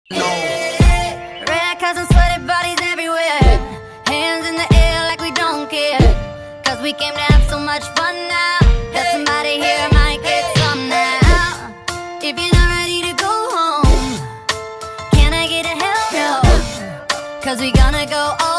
Red cars and sweaty bodies everywhere, hands in the air like we don't care, cause we came to have so much fun now. Got somebody here might get some now. If you're not ready to go home, can I get a hell no? Cause we gonna go all